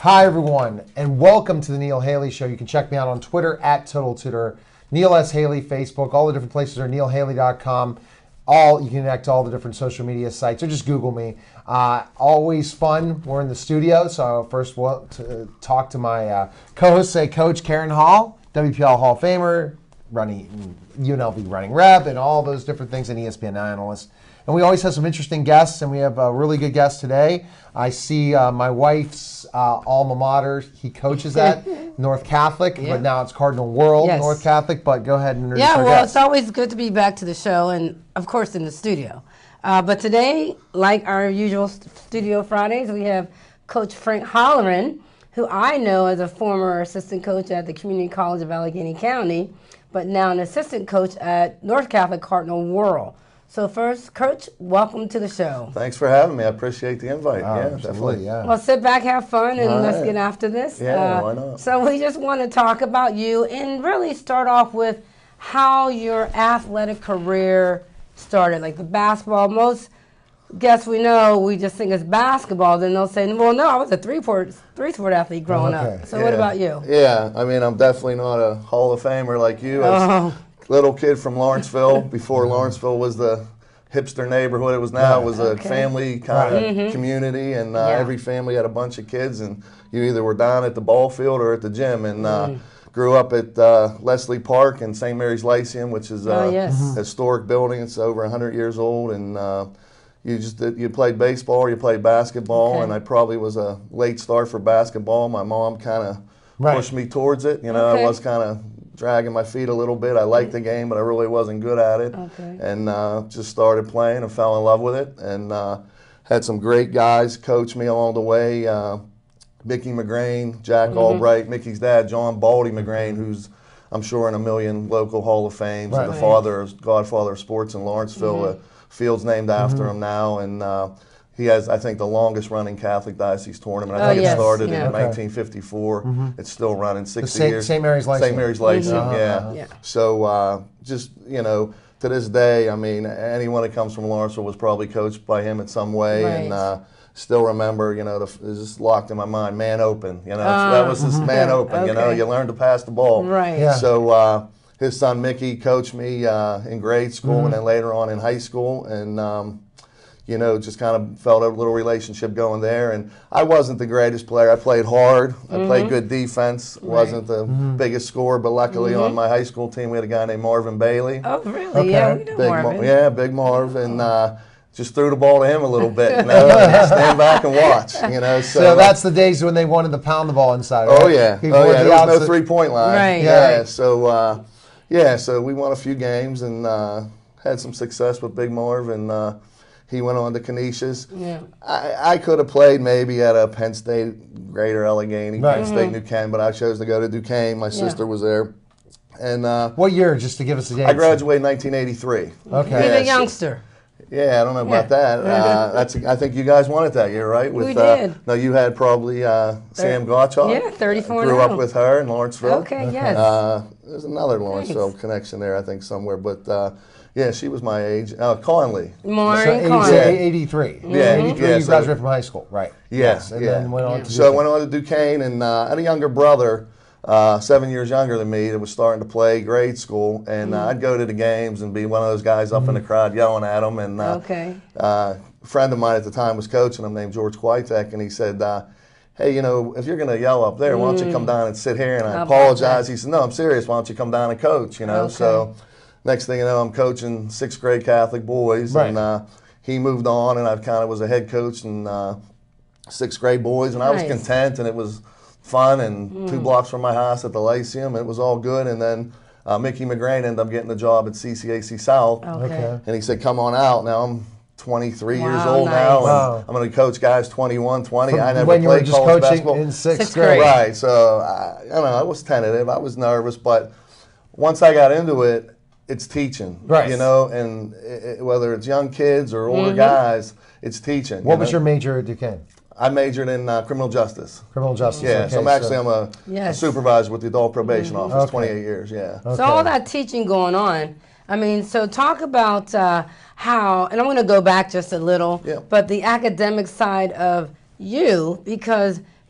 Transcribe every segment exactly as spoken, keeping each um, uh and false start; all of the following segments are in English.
Hi, everyone, and welcome to the Neil Haley Show. You can check me out on Twitter at Total Tutor, Neil S. Haley, Facebook. All the different places are neil haley dot com. All you can connect to all the different social media sites, or just Google me. Uh, always fun. We're in the studio, so first we'll to talk to my uh, co-host, say Coach Karen Hall, W P L Hall of Famer, running U N L V running rep, and all those different things, and E S P N analyst. And we always have some interesting guests, and we have a really good guest today. I see uh, my wife's uh, alma mater. He coaches at North Catholic, yeah. but now it's Cardinal World, yes. North Catholic. But go ahead and introduce Yeah, our well, guest. It's always good to be back to the show, and of course in the studio. Uh, but today, like our usual Studio Fridays, we have Coach Frank Halloran, who I know as a former assistant coach at the Community College of Allegheny County, but now an assistant coach at North Catholic Cardinal World. So first, Coach, welcome to the show. Thanks for having me. I appreciate the invite. Oh, yeah, absolutely, definitely. Yeah. Well, sit back, have fun, and All let's right. get after this. Yeah, uh, why not? So we just want to talk about you and really start off with how your athletic career started, like the basketball. Most guests we know, we just think it's basketball. Then they'll say, well, no, I was a three-sport three sport athlete growing okay. up. So yeah. what about you? Yeah, I mean, I'm definitely not a Hall of Famer like you. I was a little kid from Lawrenceville before Lawrenceville was the hipster neighborhood it was now. It was a Okay. family kind of Mm-hmm. community, and uh, Yeah. every family had a bunch of kids, and you either were down at the ball field or at the gym. And uh, Mm. grew up at uh, Leslie Park and Saint Mary's Lyceum, which is a Oh, yes. Mhm. historic building. It's over one hundred years old, and uh, you just did, you played baseball or you played basketball, Okay. and I probably was a late start for basketball. My mom kind of Right. pushed me towards it. You know, Okay. I was kind of dragging my feet a little bit. I liked the game, but I really wasn't good at it. Okay. And uh, just started playing and fell in love with it. And uh, had some great guys coach me along the way. Uh, Mickey McGrain, Jack Mm-hmm. Albright, Mickey's dad, John Baldy McGrain, who's I'm sure in a million local Hall of Fames, Right. the father, godfather of sports in Lawrenceville. Mm-hmm. Uh, field's named after him now, and uh, he has, I think, the longest running Catholic Diocese tournament. I Oh, think yes. it started Yeah. in Okay. nineteen fifty-four. It's still running sixty Saint- years. Saint Mary's Lyceum. Saint Mary's Lyceum, Mhm. yeah. Uh-huh. Yeah. So uh, just, you know, to this day, I mean, anyone that comes from Lawrenceville was probably coached by him in some way. Right. And uh, still remember, you know, the, it's just locked in my mind, man open. You know, Ah. that was just man open. You know, Okay. you learn to pass the ball. Right. Yeah. So uh, his son Mickey coached me uh, in grade school Mm-hmm. and then later on in high school. And, um, you know, just kind of felt a little relationship going there. And I wasn't the greatest player. I played hard. I Mm-hmm. played good defense. Wasn't the biggest scorer, but luckily on my high school team we had a guy named Marvin Bailey. Oh, really? Okay. Yeah, we know Big Marvin. Mar- yeah, Big Marv, and uh, just threw the ball to him a little bit, you know, and stand back and watch, you know. So, So that's the days when they wanted to pound the ball inside. oh right? yeah, Before oh yeah. the There was no outside- three-point line. Right, Yeah. right. So uh, yeah, so we won a few games and uh, had some success with Big Marv, and uh, he went on to Canisius. Yeah. I, I could have played maybe at a Penn State, Greater Allegheny, Right. Penn State, New Kent, but I chose to go to Duquesne. My sister was there, and uh, What year, just to give us a date? I graduated in nineteen eighty-three. Okay. He's Yeah, a so- youngster. Yeah, I don't know about Yeah. that. Uh, that's I think you guys won it that year, right? With, We Uh, did. no, you had probably uh, Sam Gottschalk. Yeah, thirty-four Grew and up oh. with her in Lawrenceville. Okay, yes. Uh, there's another Lawrenceville connection there, I think, somewhere. But uh, yeah, she was my age. Uh, Conley. So Maureen eighty, Conley. Yeah. eighty-three. Yeah, eighty-three, yeah, you so- graduated from high school, right? Yes, And yeah. then went on to So I Duquesne. went on to Duquesne, and uh, I had a younger brother, uh, seven years younger than me, that was starting to play grade school, and uh, I'd go to the games and be one of those guys up in the crowd yelling at them. And uh, Okay. uh, a friend of mine at the time was coaching him named George Kwiatek, and he said, uh, hey, you know, if you're going to yell up there, why don't you come down and sit here? And I How about apologize. that? He said, no, I'm serious. Why don't you come down and coach? You know, Okay. so next thing you know, I'm coaching sixth grade Catholic boys, Right. and uh, he moved on, and I kind of was a head coach in uh, sixth grade boys, and I was Nice. content, and it was fun, and two blocks from my house at the Lyceum, it was all good. And then uh, Mickey McGrain ended up getting a job at C C A C South, Okay. Okay. and he said, come on out. Now I'm twenty-three years Wow, old nice. now, and Wow. I'm going to coach guys twenty-one, twenty. I never when you were played just college coaching basketball. in sixth, Sixth grade. grade. Right, so I, you know, I was tentative, I was nervous, but once I got into it, it's teaching, Right. you know, and it, it- whether it's young kids or older guys, it's teaching. What you was know? your major at Duquesne? I majored in uh, criminal justice. Criminal justice. Yeah, okay, so I'm actually I'm a, Yes. a supervisor with the adult probation office, Okay. twenty-eight years. Yeah. Okay. So all that teaching going on, I mean, so talk about uh, how, and I'm going to go back just a little, Yeah. but the academic side of you, because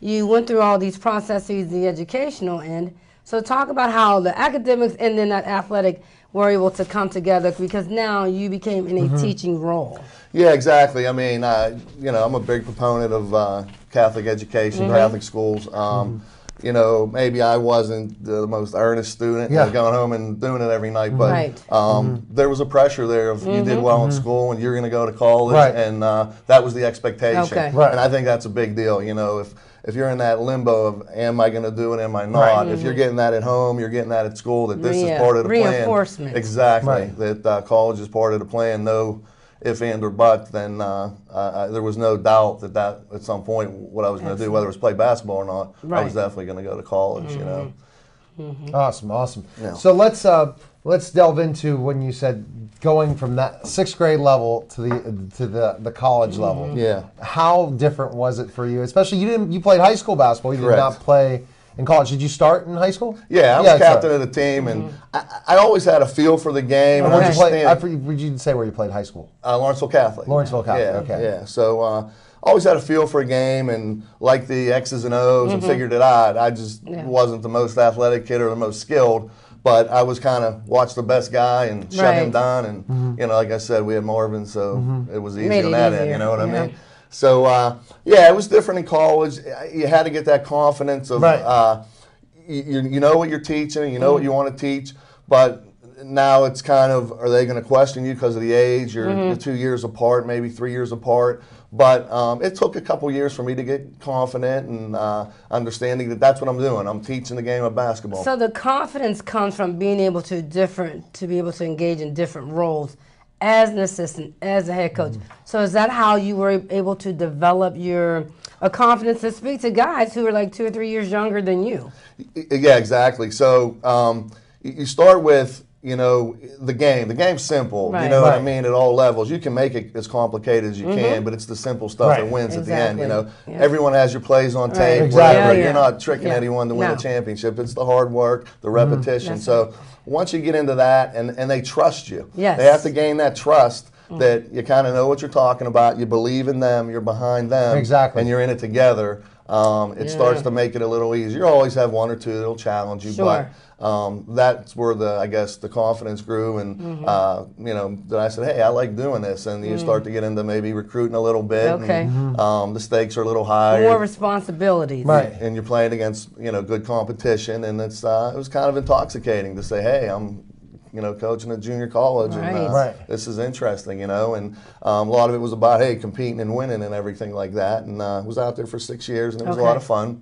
you went through all these processes, the educational end. So talk about how the academics and then that athletic were able to come together, because now you became in a mm-hmm. teaching role. Yeah, exactly. I mean, uh, you know, I'm a big proponent of uh, Catholic education, mm-hmm. Catholic schools. Um, mm-hmm. You know, maybe I wasn't the most earnest student, yeah. you know, going home and doing it every night, but right. um, mm-hmm. there was a pressure there of mm-hmm. you did well mm-hmm. in school and you're going to go to college, right. and uh, that was the expectation. Okay. Right. And I think that's a big deal. You know, if if you're in that limbo of am I going to do it, am I not? Right. If you're getting that at home, you're getting that at school, that this yeah. is part of the Reinforcement. plan. Exactly. Right. That uh, college is part of the plan. No if, and, or but, then uh, uh, there was no doubt that, that at some point what I was going to do, whether it was play basketball or not, right. I was definitely going to go to college, mm-hmm. you know. Mm-hmm. Awesome, awesome. Yeah. So let's uh, let's delve into when you said going from that sixth grade level to the to the, the college mm-hmm. level. Yeah. How different was it for you? Especially you didn't you played high school basketball. You did Correct. not play in college. Did you start in high school? Yeah, I was yeah, captain right. of the team, and mm-hmm. I, I always had a feel for the game. And and where'd you play? I, understanding. would you say where you played high school? Uh, Lawrenceville Catholic. Lawrenceville Catholic. Yeah, okay. Yeah. So uh, always had a feel for a game and liked the X's and O's mm-hmm. and figured it out. I just yeah. wasn't the most athletic kid or the most skilled, but I was kind of watch the best guy and shut right. him down. And mm-hmm. you know, like I said, we had Marvin, so mm-hmm. it was easy Made on it that easier. end. You know what yeah. I mean? So uh, yeah, it was different in college. You had to get that confidence of. Right. Uh, You, you know what you're teaching, you know mm-hmm. what you want to teach, but now it's kind of, are they going to question you because of the age? You're, mm-hmm. you're two years apart, maybe three years apart. But um, it took a couple years for me to get confident and uh, understanding that that's what I'm doing. I'm teaching the game of basketball. So the confidence comes from being able to different to be able to engage in different roles as an assistant, as a head coach. Mm-hmm. So is that how you were able to develop your a confidence to speak to guys who are like two or three years younger than you? Yeah, exactly. So um, you start with, you know, the game. The game's simple. Right. You know right. what I mean? At all levels. You can make it as complicated as you mm-hmm. can, but it's the simple stuff right. that wins exactly. at the end. You know, yeah. everyone has your plays on right. tape. Exactly. Whatever. Yeah, yeah. You're not tricking yeah. anyone to win no. a championship. It's the hard work, the repetition. Mm-hmm. So once you get into that, and, and they trust you. Yes. They have to gain that trust. That you kind of know what you're talking about, you believe in them, you're behind them, exactly. and you're in it together. Um, it yeah. starts to make it a little easier. You always have one or two that'll challenge you, sure. but um, that's where the I guess the confidence grew, and mm-hmm. uh, you know, that I said, hey, I like doing this, and you mm. start to get into maybe recruiting a little bit. Okay. And, mm-hmm. um, the stakes are a little higher. More responsibilities. Right. And you're playing against you know good competition, and it's uh, it was kind of intoxicating to say, hey, I'm. you know, coaching at junior college, right. and uh, right. this is interesting, you know, and um, a lot of it was about, hey, competing and winning and everything like that, and uh, was out there for six years, and it was okay. a lot of fun.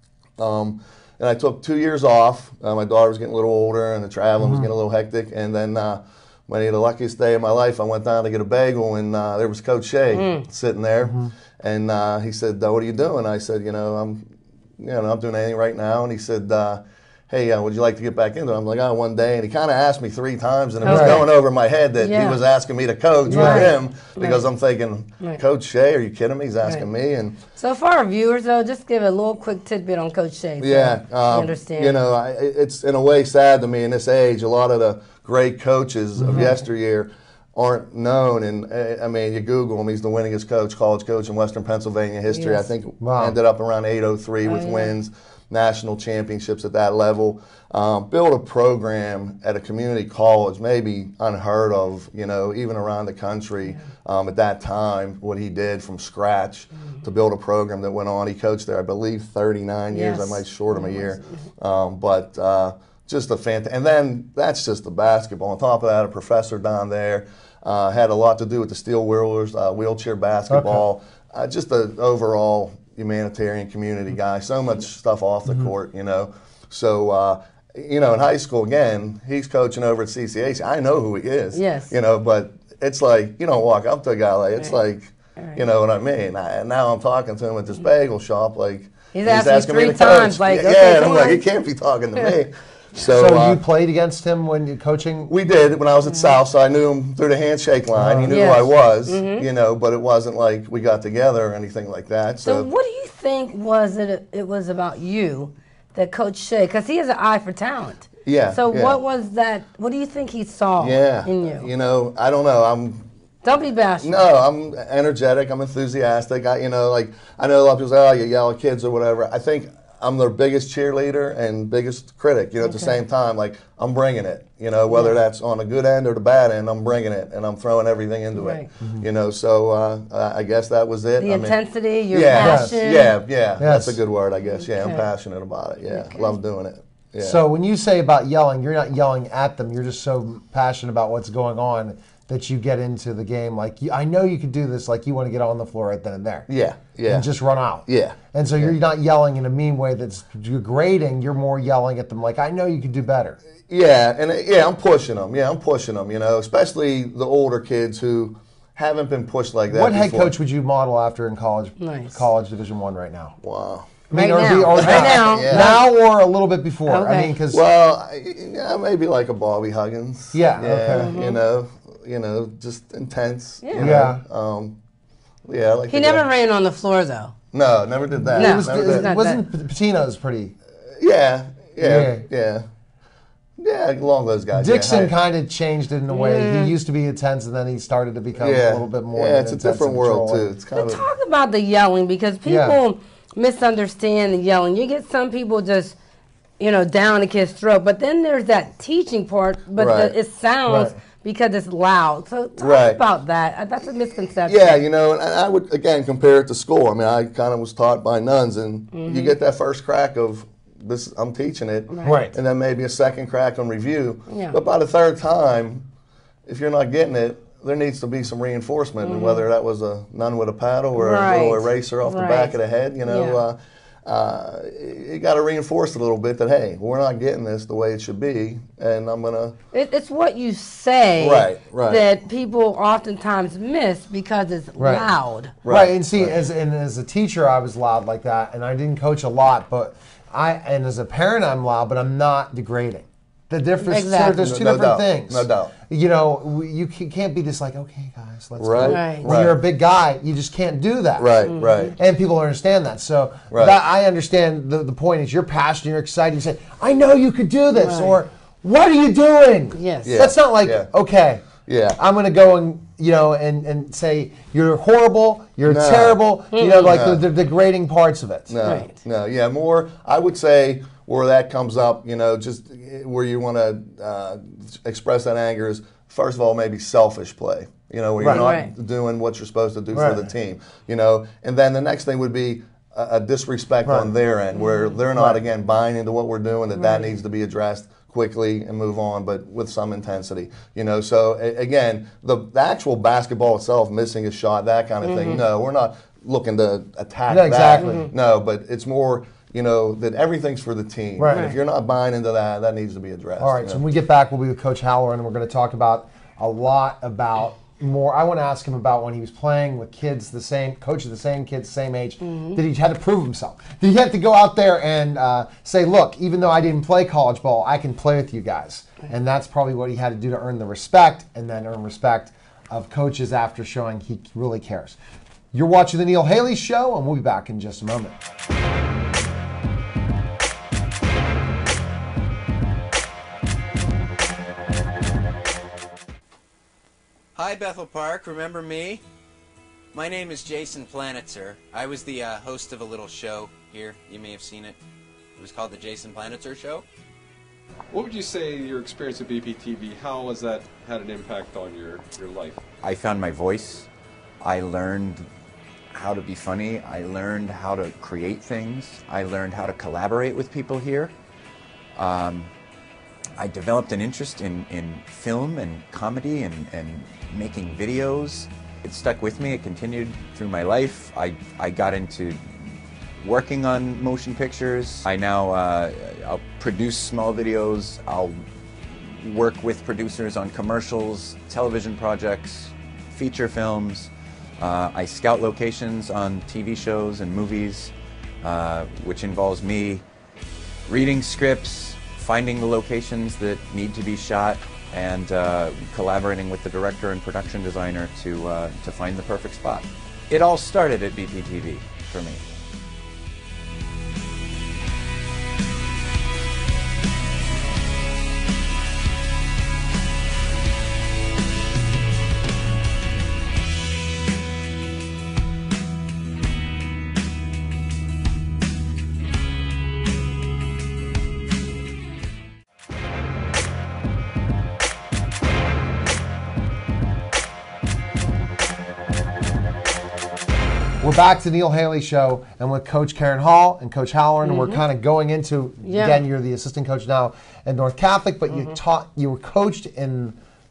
Um, and I took two years off. Uh, my daughter was getting a little older, and the traveling mm-hmm. was getting a little hectic, and then uh, when I had the luckiest day of my life, I went down to get a bagel, and uh, there was Coach Shea mm. sitting there, mm-hmm. and uh, he said, what are you doing? I said, you know, I'm, you know, not doing anything right now, and he said, uh, hey, uh, would you like to get back into it? I'm like, oh, one day. And he kind of asked me three times, and it was okay. going over my head that yeah. he was asking me to coach right. with him because right. I'm thinking, right. Coach Shea, are you kidding me? He's asking right. me. And so for our viewers, though, just give a little quick tidbit on Coach Shea. So yeah, um, understand. You know, I, it's in a way sad to me in this age. A lot of the great coaches mm-hmm. of yesteryear aren't known, and uh, I mean, you Google him, he's the winningest coach, college coach in Western Pennsylvania history. Yes. I think wow. ended up around eight oh three oh, with yeah. wins, national championships at that level. Um, build a program at a community college, maybe unheard of, you know, even around the country yeah. um, at that time, what he did from scratch mm-hmm. to build a program that went on. He coached there, I believe, thirty-nine yes. years. I might short him a year. Um, but uh, just a fantastic, and then that's just the basketball. On top of that, a professor down there uh, had a lot to do with the Steel Wheelers, uh, wheelchair basketball, okay. uh, just the overall humanitarian community guy. So much stuff off the mm-hmm. court, you know. So, uh, you know, in high school, again, he's coaching over at C C H. I know who he is. Yes. You know, but it's like, you don't walk up to a guy like, it's right. like, right. you know what I mean? I, and now I'm talking to him at this bagel shop, like, he's, he's asking, asking three me to times, coach. like, yeah, okay, and I'm come like, on. he can't be talking to me. So, so uh, you played against him when you're coaching? We did when I was at mm-hmm. South, so I knew him through the handshake line. Uh, he knew yes. who I was, mm-hmm. you know, but it wasn't like we got together or anything like that. So, So, what do you think was it? It was about you that Coach Shea, because he has an eye for talent. yeah. So, yeah. what was that? What do you think he saw yeah. in you? You know, I don't know. I'm Don't be bashful. No, I'm energetic. I'm enthusiastic. I, you know, like I know a lot of people say, "Oh, you yell at kids or whatever." I think I'm their biggest cheerleader and biggest critic. You know, at the same time, like I'm bringing it. You know, whether yeah. that's on the good end or the bad end, I'm bringing it and I'm throwing everything into right. it. Mm-hmm. You know, so uh, I guess that was it. The I intensity, mean, your yeah, passion. Yeah, yeah, yes. That's a good word, I guess. Yeah, okay. I'm passionate about it. Yeah, okay. Love doing it. Yeah. So when you say about yelling, you're not yelling at them. You're just so passionate about what's going on that you get into the game. Like, I know you could do this. Like, you want to get on the floor right then and there. Yeah, yeah. And just run out. Yeah. And so yeah. you're not yelling in a mean way that's degrading. You're more yelling at them like, I know you could do better. Yeah, and yeah, I'm pushing them. Yeah, I'm pushing them, you know, especially the older kids who haven't been pushed like that What before. head coach would you model after in college, nice. college Division One right now? Wow. I mean, right, or now. Be, or right now. now. Yeah. Now or a little bit before. Okay. I mean, because well, yeah, maybe like a Bobby Huggins. Yeah. Yeah. Okay. Mm-hmm. You know, you know, just intense. Yeah. You know? Yeah. Um, yeah. Like he never guy. ran on the floor though. No, never did that. No, it was, never it, did. wasn't Patino's pretty? Yeah. Yeah. Yeah. Yeah. Yeah, along those guys. Dixon yeah. kind of changed it in a way. Mm. He used to be intense, and then he started to become yeah. a little bit more. Yeah, it's a different world too. It's kind but of talk about the yelling because people yeah. misunderstand the yelling. You get some people just, you know, down a kid's throat, but then there's that teaching part. But right. the, it sounds right. because it's loud. So talk right. about that. That's a misconception. Yeah, you know, and I would again compare it to school. I mean, I kind of was taught by nuns, and mm-hmm. you get that first crack of. This I'm teaching it, right. and then maybe a second crack on review. Yeah. But by the third time, if you're not getting it, there needs to be some reinforcement, mm-hmm. and whether that was a nun with a paddle or right. a little eraser off right. the back of the head, you know, yeah. uh, uh, you got to reinforce it a little bit that hey, we're not getting this the way it should be, and I'm gonna. It, it's what you say, right, right. that people oftentimes miss because it's right. loud. Right. right, and see, right. as and as a teacher, I was loud like that, and I didn't coach a lot, but. I and as a parent, I'm loud, but I'm not degrading. The difference, exactly. there's two no, different doubt. things. No doubt. You know, you can't be just like, okay, guys, let's right. go. Right. When you're a big guy, you just can't do that. Right, mm-hmm. right. And people understand that. So right. that, I understand the, the point is you're passionate, you're excited. You say, I know you could do this, right. or what are you doing? Yes. Yeah. That's not like, yeah. okay, yeah. I'm going to go and you know and, and say you're horrible, you're no. terrible. Mm-hmm. You know, like no. the, the degrading parts of it. No, right. no, yeah, more. I would say. Where that comes up, you know, just where you want to uh, express that anger is, first of all, maybe selfish play, you know, where you're right. not right. doing what you're supposed to do right. for the team, you know, and then the next thing would be a, a disrespect right. on their end, where they're not, right. again, buying into what we're doing, that right. that needs to be addressed quickly and move on, but with some intensity, you know, so a, again, the, the actual basketball itself, missing a shot, that kind of mm-hmm. thing, no, we're not looking to attack no, that, exactly. Mm-hmm. no, but it's more, you know, that everything's for the team. Right. And if you're not buying into that, that needs to be addressed. All right, you so know? when we get back, we'll be with Coach Halloran, and we're going to talk about a lot about more. I want to ask him about when he was playing with kids, the same, coaching the same kids, same age, mm-hmm. that he had to prove himself. Did he have to go out there and uh, say, look, even though I didn't play college ball, I can play with you guys. And that's probably what he had to do to earn the respect, and then earn respect of coaches after showing he really cares. You're watching The Neil Haley Show, and we'll be back in just a moment. Hi, Bethel Park. Remember me? My name is Jason Planitzer. I was the uh, host of a little show here. You may have seen it. It was called The Jason Planitzer Show. What would you say your experience at B P T V, how has that had an impact on your, your life? I found my voice. I learned how to be funny. I learned how to create things. I learned how to collaborate with people here. Um, I developed an interest in, in film and comedy and, and making videos. It stuck with me. It continued through my life. I, I got into working on motion pictures. I now uh, I'll produce small videos. I'll work with producers on commercials, television projects, feature films. Uh, I scout locations on T V shows and movies, uh, which involves me reading scripts, finding the locations that need to be shot, and uh, collaborating with the director and production designer to, uh, to find the perfect spot. It all started at B P T V for me. We're back to Neil Haley Show, and with Coach Karen Hall and Coach Halloran, mm-hmm. we're kind of going into, yeah. again, you're the assistant coach now at North Catholic, but mm-hmm. you taught, you were coached in,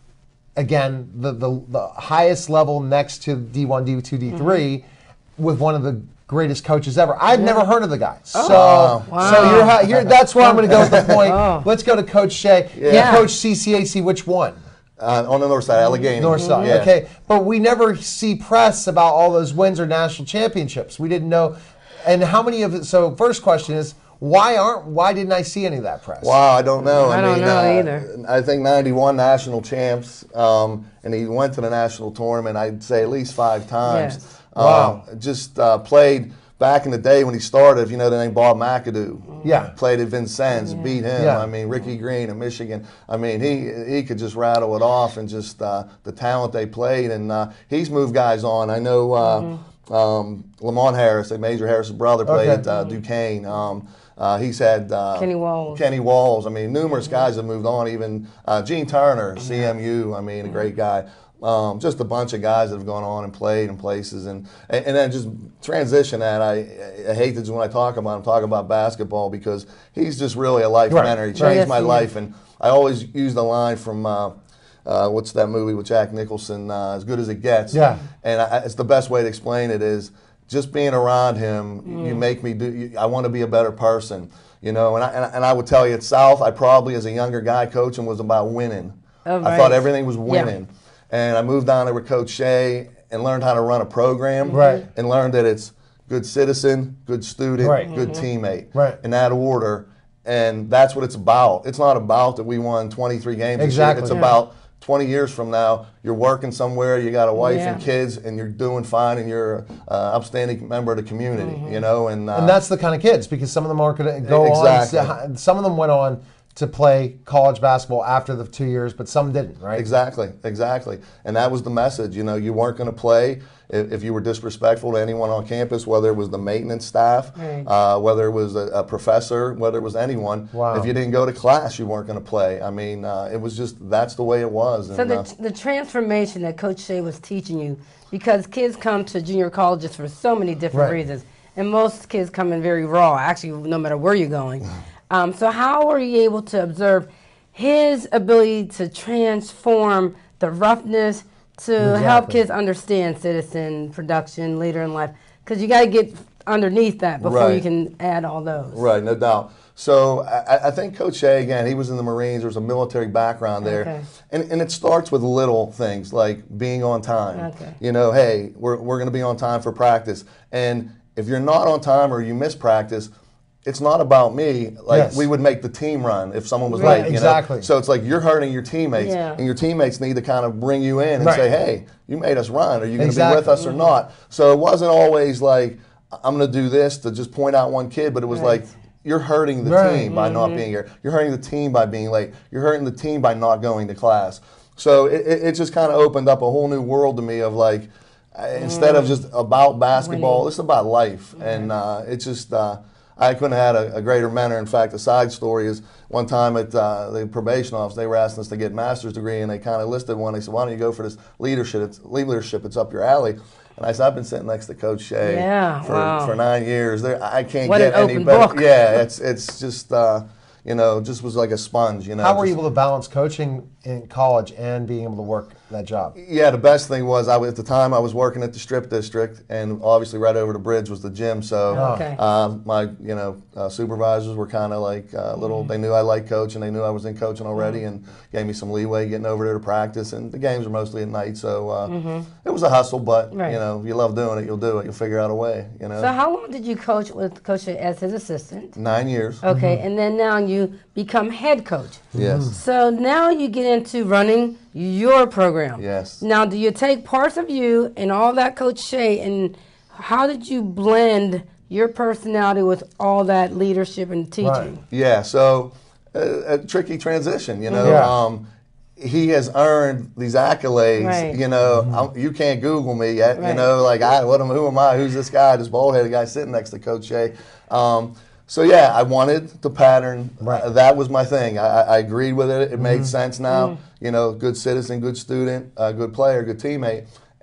again, the, the, the highest level next to D one, D two, D three mm-hmm. with one of the greatest coaches ever. I've yeah. never heard of the guy. Oh. So, wow. so you're, you're, that's where I'm going to go with the point. Oh. Let's go to Coach Shea. Yeah. yeah. Coach C C A C, which one? Uh, on the north side, Allegheny. North side, yeah. Okay. But we never see press about all those wins or national championships. We didn't know. And how many of it? So first question is, why aren't? Why didn't I see any of that press? Wow, I don't know. I, I don't mean, know uh, either. I think ninety-one national champs, um, and he went to the national tournament, I'd say at least five times. Yes. Um, wow. Just uh, played back in the day when he started, if you know the name Bob McAdoo. Yeah. Played at Vincennes, yeah. beat him. Yeah. I mean, Ricky Green in Michigan. I mean, he he could just rattle it off, and just uh, the talent they played. And uh, he's moved guys on. I know uh, mm-hmm. um, Lamont Harris, Major Harris's brother, played okay. at uh, Duquesne. Um, uh, he's had uh, Kenny Walls. Kenny Walls. I mean, numerous mm-hmm. guys have moved on. Even uh, Gene Turner, C M U. I mean, a great guy. Um, just a bunch of guys that have gone on and played in places, and and, and then just transition that. I, I hate to, when I talk about him, talk about basketball, because he's just really a life right. mentor. He changed right. my yes, life, and I always use the line from uh, uh, what's that movie with Jack Nicholson, uh, As Good as It Gets. Yeah. And I, it's the best way to explain it is just being around him. Mm. You make me do. You, I want to be a better person, you know. And I, and I, and I would tell you at South, I probably as a younger guy coaching was about winning. Oh, right. I thought everything was winning. Yeah. And I moved down there with Coach Shea and learned how to run a program, right. and learned that it's good citizen, good student, right. good mm-hmm. teammate, right. in that order. And that's what it's about. It's not about that we won twenty-three games exactly. this year. It's yeah. about twenty years from now, you're working somewhere, you got a wife yeah. and kids, and you're doing fine, and you're an uh, upstanding member of the community, mm-hmm. you know. And, uh, and that's the kind of kids, because some of them aren't going to go exactly. on. Some of them went on to play college basketball after the two years, but some didn't, right? Exactly, exactly. And that was the message. You know, you weren't going to play if, if you were disrespectful to anyone on campus, whether it was the maintenance staff, right. uh, whether it was a, a professor, whether it was anyone. Wow. If you didn't go to class, you weren't going to play. I mean, uh, it was just, that's the way it was. So and, the, uh, the transformation that Coach Shea was teaching you, because kids come to junior colleges for so many different right. reasons, and most kids come in very raw, actually, no matter where you're going. Um, so how were you able to observe his ability to transform the roughness to exactly. help kids understand citizen, production, later in life? Because you got to get underneath that before right. you can add all those. Right, no doubt. So I, I think Coach Shea, again, he was in the Marines. There was a military background there. Okay. And, and it starts with little things like being on time. Okay. You know, hey, we're, we're going to be on time for practice. And if you're not on time or you miss practice, it's not about me. Like yes. we would make the team run if someone was right, late. You exactly. know? So it's like you're hurting your teammates, yeah. and your teammates need to kind of bring you in and right. say, "Hey, you made us run. Are you going to exactly. be with us or not?" So it wasn't always like I'm going to do this to just point out one kid, but it was right. like you're hurting the right. team by mm-hmm. not being here. You're hurting the team by being late. You're hurting the team by not going to class. So it, it, it just kind of opened up a whole new world to me of like, mm. instead of just about basketball, Winning. it's about life, Mm-hmm. and uh, it's just. Uh, I couldn't have had a, a greater mentor. In fact, a side story is one time at uh, the probation office, they were asking us to get a master's degree, and they kind of listed one. They said, "Why don't you go for this leadership? It's leadership. It's up your alley." And I said, "I've been sitting next to Coach Shea yeah, for, wow. for nine years. There, I can't what get an any open better." Book. Yeah, it's it's just uh, you know, just was like a sponge. You know, How were you just, able to balance coaching in college and being able to work that job? Yeah, the best thing was I was, at the time I was working at the strip district, and obviously right over the bridge was the gym. So okay. uh, my you know uh, supervisors were kind of like uh, little. Mm-hmm. They knew I liked coaching. They knew I was in coaching already, mm-hmm. and gave me some leeway getting over there to practice. And the games were mostly at night, so uh, mm-hmm. it was a hustle. But right. you know, if you love doing it, you'll do it. You'll figure out a way. You know. So how long did you coach with Coach Shea as his assistant? Nine years. Okay, mm-hmm. and then now you become head coach. Yes. So now you get into running your program. Yes. Now, do you take parts of you and all that Coach Shea, and how did you blend your personality with all that leadership and teaching? Right. Yeah, so uh, a tricky transition, you know. Yeah. Um, he has earned these accolades, Right. you know. Mm-hmm. You can't Google me yet, Right. you know. Like, I, what am, who am I? Who's this guy? This bald-headed guy sitting next to Coach Shea. Um, so yeah, I wanted the pattern. Right. Uh, that was my thing. I, I agreed with it. It made Mm-hmm. sense now. Mm. You know, good citizen, good student, uh, good player, good teammate.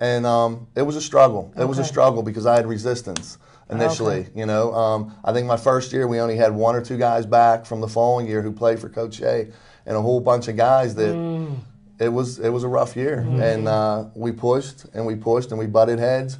and um, it was a struggle. It Okay. was a struggle because I had resistance initially. Okay. You know, um, I think my first year we only had one or two guys back from the following year who played for Coach Shea, and a whole bunch of guys that Mm. it was it was a rough year, Mm-hmm. and uh, we pushed and we pushed and we butted heads.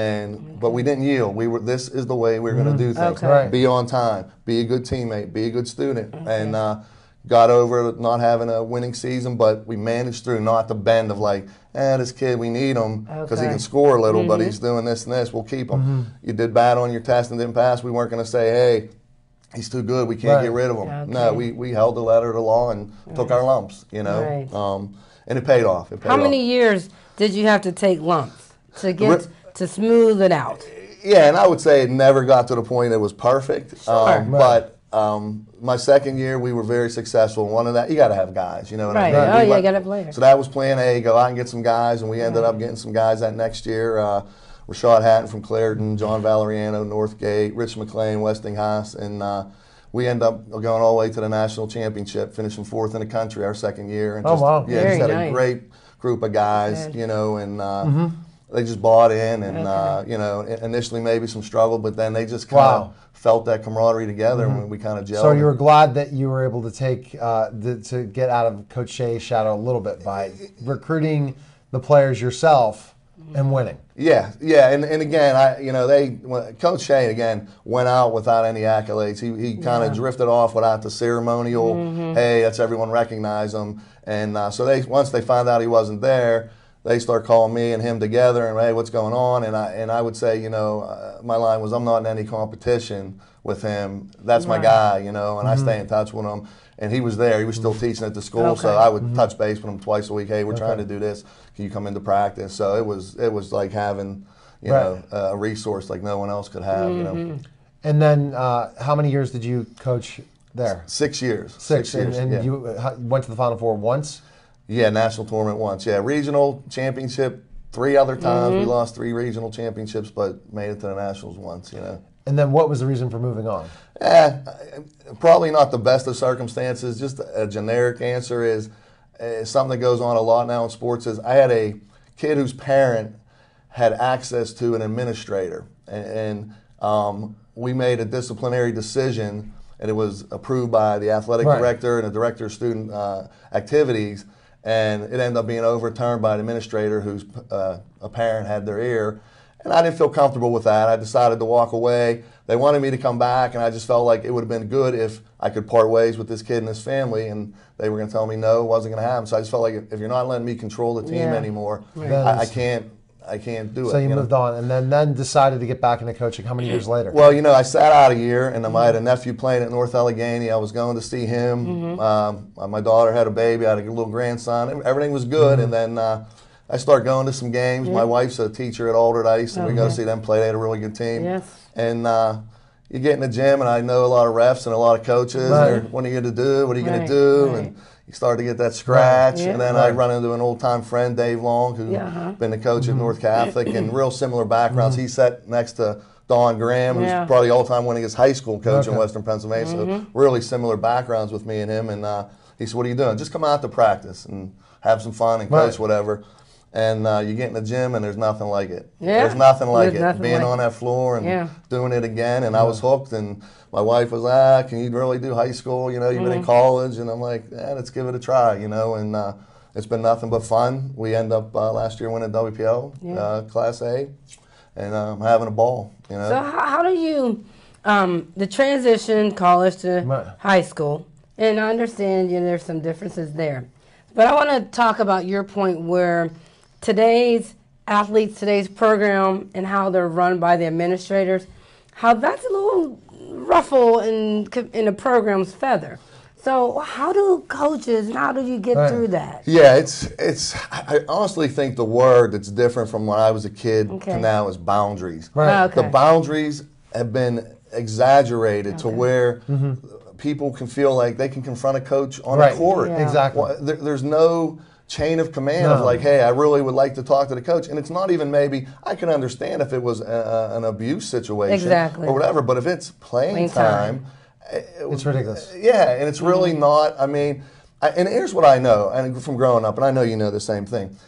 And but we didn't yield. We were. This is the way we're going to do things. Okay. Right. Be on time. Be a good teammate. Be a good student. And uh, got over not having a winning season, but we managed through. Not the bend of like, eh, this kid, we need him because he Okay. can score a little, but he's doing this and this. We'll keep him. You did bad on your test and didn't pass. We weren't going to say, hey, he's too good. We can't Right. get rid of him. Okay. No, we, we held the letter of the law and took our lumps. You know, Right. um, and it paid off. It paid How off. many years did you have to take lumps to get Rip- to smooth it out? Yeah, and I would say it never got to the point it was perfect. Sure. Um, Right. But um, my second year, we were very successful. One of that, you got to have guys, you know what Right. I mean? Oh, We yeah, went- you gotta have players. So that was plan A, go out and get some guys, and we ended up getting some guys that next year. Uh, Rashad Hatton from Clarendon, John Valeriano, Northgate, Rich McLean, Westinghouse, and uh, we end up going all the way to the national championship, finishing fourth in the country our second year. And Oh, just, wow. Yeah, Very just had nice. a great group of guys, Good. you know, and uh, Mm-hmm. they just bought in, and Okay. uh, you know, i- initially maybe some struggle, but then they just kind of Wow. felt that camaraderie together, and we kind of gelled. So you were glad that you were able to take uh, the, to get out of Coach Shea's shadow a little bit by recruiting the players yourself and winning. Yeah, yeah, and, and again, I you know they when- Coach Shea again went out without any accolades. He he kind of Yeah. drifted off without the ceremonial. Hey, that's everyone recognize him, and uh, so they once they found out he wasn't there, they start calling me and him together and hey, what's going on? And I and I would say, you know, uh, my line was I'm not in any competition with him. That's my Right. guy, you know, and I stay in touch with him. And he was there. He was still teaching at the school, so Okay. I would touch base with him twice a week. Hey, we're trying to do this. Can you come into practice? So it was it was like having you Right. know a resource like no one else could have. You know, And then uh, how many years did you coach there? six years. Six. and years. and yeah. you uh, went to the Final Four once? Yeah, national tournament once. Yeah, regional championship three other times. We lost three regional championships, but made it to the nationals once. You know. And then what was the reason for moving on? Eh, probably not the best of circumstances. Just a generic answer is uh, something that goes on a lot now in sports. Is I had a kid whose parent had access to an administrator, and, and um, we made a disciplinary decision, and it was approved by the athletic Right. director and the director of student uh, activities, and it ended up being overturned by an administrator whose uh, a parent had their ear. And I didn't feel comfortable with that. I decided to walk away. They wanted me to come back, and I just felt like it would have been good if I could part ways with this kid and his family, and they were going to tell me no, it wasn't going to happen. So I just felt like if, if you're not letting me control the team Yeah. anymore, Right. I, I can't I can't do it. So you know? moved on, and then, then decided to get back into coaching. How many years later? Well, you know, I sat out a year, and I had a nephew playing at North Allegheny. I was going to see him. Um, my daughter had a baby. I had a little grandson. Everything was good, and then uh, I started going to some games. My wife's a teacher at Alderdice, and we go Okay. see them play. They had a really good team. Yes. And uh, you get in the gym, and I know a lot of refs and a lot of coaches. Right. And they're, what are you going to do? What are you going Right, to do? right. And you start to get that scratch. Yeah. And then I Right. run into an old-time friend, Dave Long, who's Yeah, uh-huh. been the coach at North Catholic, and real similar backgrounds. He sat next to Don Graham, who's Yeah. probably all-time winningest high school coach in Okay. Western Pennsylvania. So really similar backgrounds with me and him. And uh, he said, "What are you doing? Just come out to practice and have some fun and coach Right. whatever." And uh, you get in the gym, and there's nothing like it. Yeah. There's nothing like There's it. nothing Being like on it. that floor and Yeah. doing it again, and I was hooked. And my wife was, "Ah, can you really do high school? You know, you've been in college." And I'm like, "Yeah, let's give it a try." You know, and uh, it's been nothing but fun. We end up uh, last year winning W P L Yeah. uh, Class A, and uh, I'm having a ball. You know. So how, how do you, um, the transition college to Right. high school, and I understand you know, there's some differences there, but I want to talk about your point where today's athletes, today's program, and how they're run by the administrators, how that's a little ruffle in in the program's feather. So how do coaches, and how do you get Right. through that? Yeah, it's it's. I honestly think the word that's different from when I was a kid Okay. to now is boundaries. Right. Okay. The boundaries have been exaggerated to Okay. where people can feel like they can confront a coach on Right. a court. Yeah. Exactly. Well, there, there's no chain of command of No. like, hey, I really would like to talk to the coach. And it's not even maybe, I can understand if it was a, an abuse situation Exactly. or whatever, but if it's playing, Playing time, time. it- It's ridiculous. yeah, and it's really Mm-hmm. not. I mean, I, and here's what I know, and from growing up, and I know you know the same thing.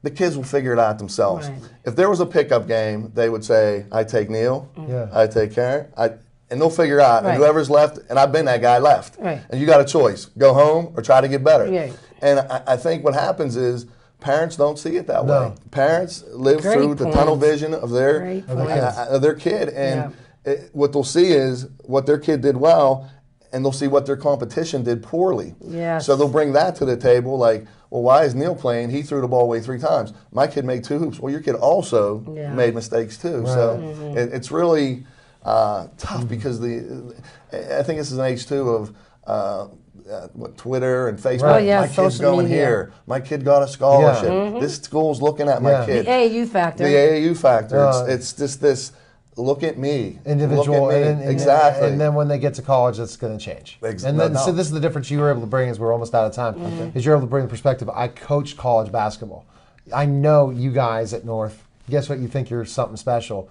the kids will figure it out themselves. Right. If there was a pickup game, they would say, I take Neil, Yeah. I take Karen, I, and they'll figure out. Right. And whoever's left, and I've been that guy left. Right. And you got a choice: go home or try to get better. Yeah. And I, I think what happens is parents don't see it that No. way. Parents live Great through the point. tunnel vision of their Great uh, point. uh, of their kid, and Yeah. it, what they'll see is what their kid did well, and they'll see what their competition did poorly. Yes. So they'll bring that to the table, like, well, why is Neil playing? He threw the ball away three times. My kid made two hoops. Well, your kid also Yeah. made mistakes too. So it, it's really uh, tough because the I think this is an age too of uh, uh, what Twitter and Facebook. Right. Oh, yeah, my kid's social going media. here. My kid got a scholarship. Yeah. This school's looking at my Yeah. kid. The A A U factor. The A A U factor. Uh, it's, it's just this. Look at me. Individual, Look at me. and, and, exactly. and then when they get to college, it's going to change. Ex- and no then, so doubt. this is the difference you were able to bring. Is we're almost out of time. Is you're able to bring the perspective. I coached college basketball. I know you guys at North. Guess what? You think you're something special.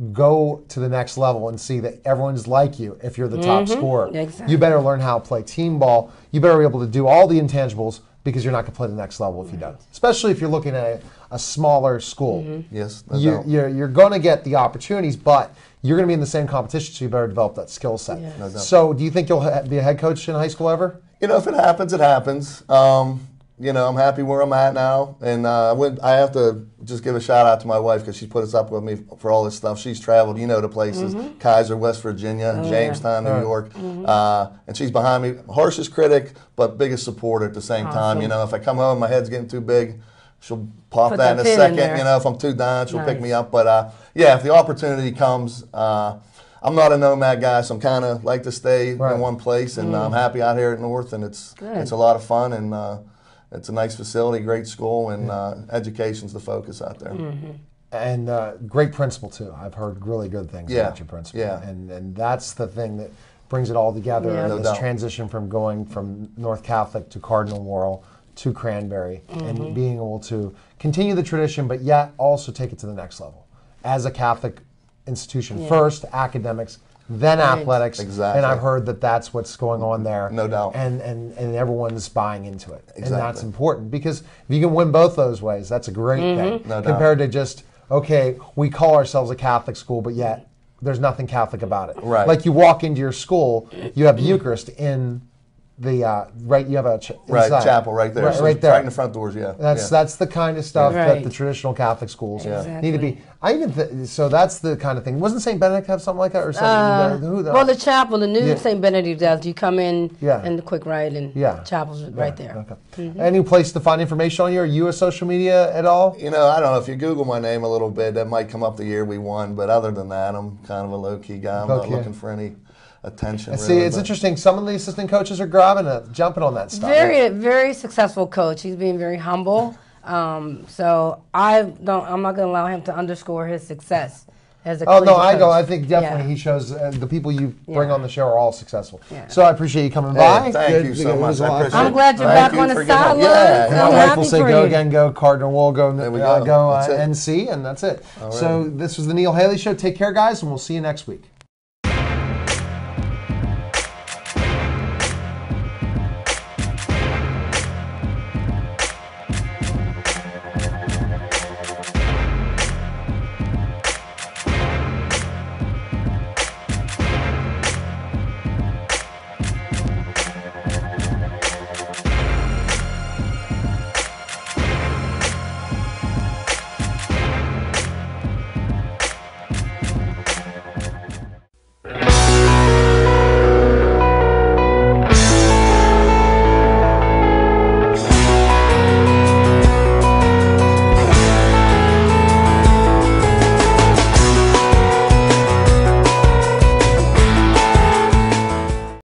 Go to the next level and see that everyone's like you. If you're the top scorer, Exactly. you better learn how to play team ball. You better be able to do all the intangibles because you're not going to play the next level if you don't. Especially if you're looking at a, a smaller school. yes. No You, doubt. you're you're going to get the opportunities, but you're going to be in the same competition, so you better develop that skill set. Yes. No doubt. So, do you think you'll ha- be a head coach in high school ever? You know, if it happens, it happens. Um, you know, I'm happy where I'm at now, and uh, I went. I have to just give a shout out to my wife because she put us up with me for all this stuff. She's traveled, you know, to places: Kaiser, West Virginia, Jamestown, New Right. York, uh, and she's behind me. Harshest critic, but biggest supporter at the same time. You know, if I come home, my head's getting too big, she'll pop Put that in that a pin in second. there. You know, if I'm too down, she'll pick Nice. me up. But uh, yeah, if the opportunity comes. Uh, I'm not a nomad guy, so I'm kind of like to stay Right. in one place, and I'm happy out here at North, and it's Good. it's a lot of fun, and uh, it's a nice facility, great school, and uh, education's the focus out there. And uh, great principal too. I've heard really good things Yeah. about your principal. Yeah. And and that's the thing that brings it all together. Yeah. No this doubt. transition from going from North Catholic to Cardinal Moral to Cranberry, and being able to continue the tradition, but yet also take it to the next level as a Catholic institution. Yeah. First academics, then Right. athletics. Exactly. And I've heard that that's what's going on there. No doubt. And and, and everyone's buying into it. And Exactly. that's important because if you can win both those ways, that's a great thing. No doubt. Compared to just, okay, we call ourselves a Catholic school, but yet there's nothing Catholic about it. Right. Like you walk into your school, you have the Eucharist in the, uh, right, you have a ch- Right, inside. chapel right there. Right, So right it's there. Right in the front doors, yeah. That's yeah. that's the kind of stuff that Right. the traditional Catholic schools Yeah. need to be. I even th- so that's the kind of thing. Wasn't Saint Benedict have something like that or something? Uh, The- who the- well, the chapel, the new Yeah. Saint Benedict does. You come in Yeah. and the quick right, and Yeah. chapel's right there. Okay. Any place to find information on you? Are you a social media at all? You know, I don't know if you Google my name a little bit, that might come up the year we won. But other than that, I'm kind of a low key guy. I'm Low-key. not looking for any attention. See, really, it's but- interesting. Some of the assistant coaches are grabbing it, jumping on that stuff. Very, very successful coach. He's being very humble. Um, so I don't. I'm not going to allow him to underscore his success as a. Oh no, collegiate I go. coach. I think definitely Yeah. he shows uh, the people you bring Yeah. on the show are all successful. Yeah. So I appreciate you coming Hey, by. thank Good- you it so was much. a I lot of appreciate fun. I'm glad you're Thank back you on the for getting- sideline. Yeah. My I'm wife happy will say for go you. again, go Cardinal, we'll go, There we uh, go. go uh, That's it. N C, and that's it. So this was the Neil Haley Show. Take care, guys, and we'll see you next week.